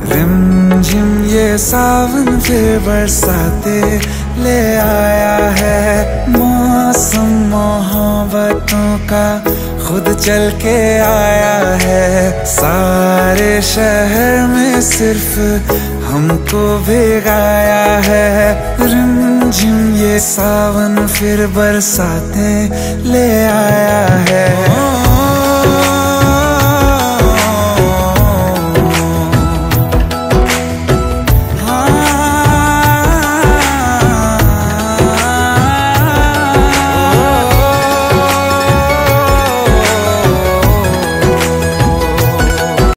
रिमझिम ये सावन फिर बरसाते ले आया है। मौसम मोहब्बतों का खुद चल के आया है। सारे शहर में सिर्फ हमको भिगाया है। रिमझिम ये सावन फिर बरसाते ले आया है।